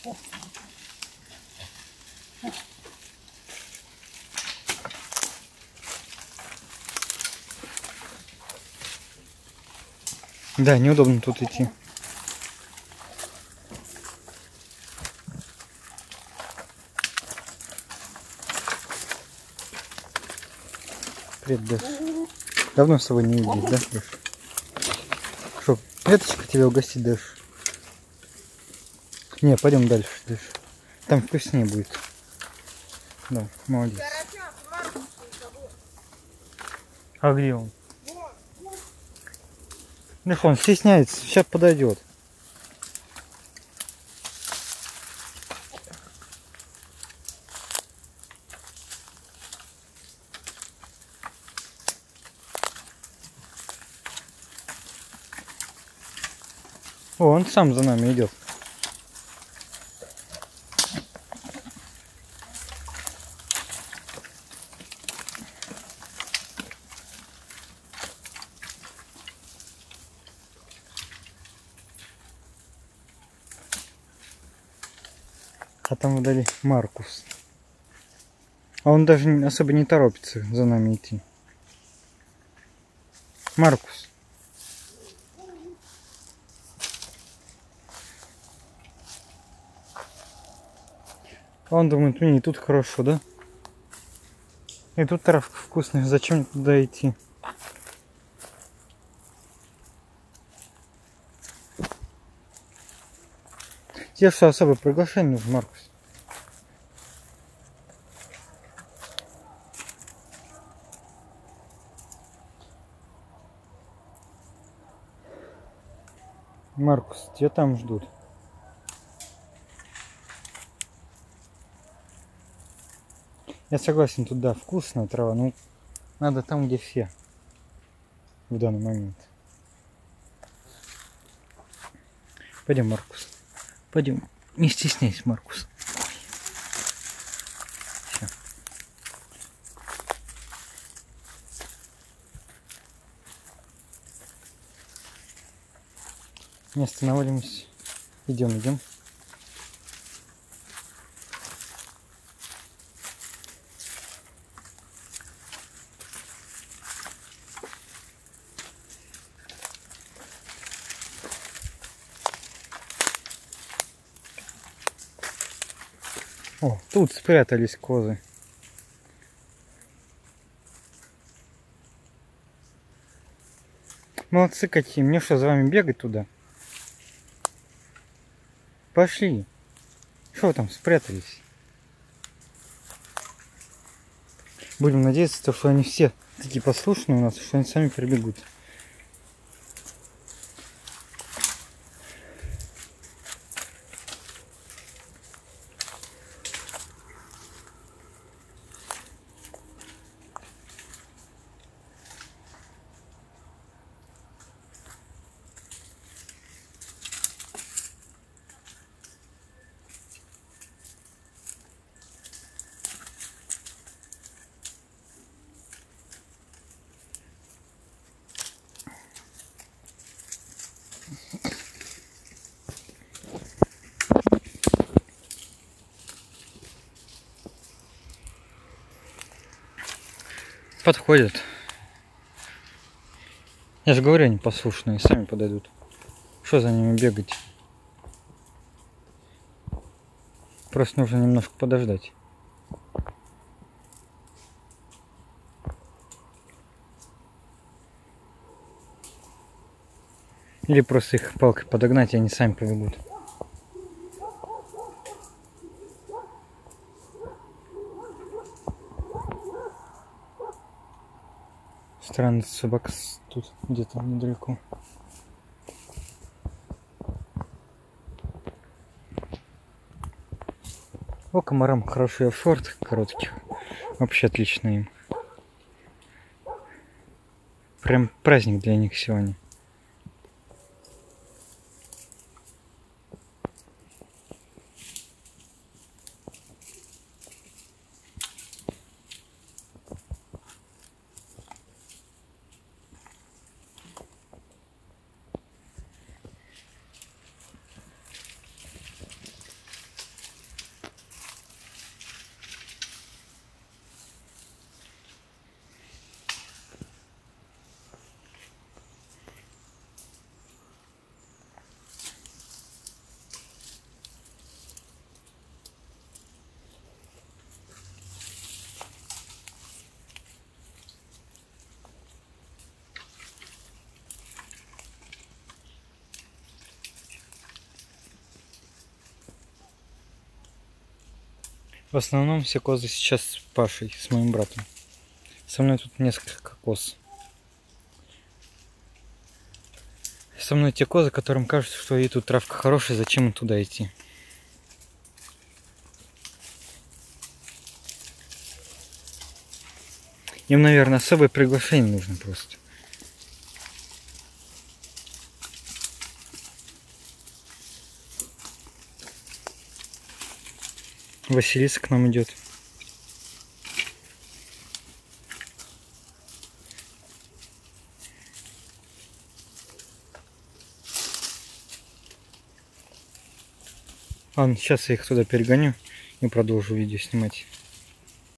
Да, неудобно тут идти. Привет, Дэш. Давно с тобой не виделись, да, Дэш? Что, веточка тебя угостить, Дэш? Не, пойдем дальше, Дэш. Там вкуснее будет. Да, молодец. А где он? Дэш, он стесняется, сейчас подойдет. О, он сам за нами идет. А там вдали Маркус. А он даже особо не торопится за нами идти. Маркус. А он думает, мне и тут хорошо, да? И тут травка вкусная, зачем туда идти? Тебе что, особое приглашение нужно, Маркус? Маркус, тебя там ждут. Я согласен, тут да, вкусная трава, но надо там, где все в данный момент. Пойдем, Маркус. Пойдем. Не стесняйся, Маркус. Всё. Не останавливаемся. Идем, идем. О, тут спрятались козы. Молодцы какие. Мне что, за вами бегать туда? Пошли. Что вы там спрятались? Будем надеяться, что они все такие послушные у нас, что они сами прибегут. Подходят. Я же говорю, они послушные, сами подойдут. Что за ними бегать? Просто нужно немножко подождать. Или просто их палкой подогнать, и они сами побегут. Странно, собака тут где-то недалеко. О, комарам хорошие в шортах коротких. Вообще отлично им. Прям праздник для них сегодня. В основном все козы сейчас с Пашей, с моим братом. Со мной тут несколько коз. Со мной те козы, которым кажется, что и тут травка хорошая, зачем им туда идти. Им, наверное, особое приглашение нужно просто. Василиса к нам идет. Ладно, сейчас я их туда перегоню и продолжу видео снимать.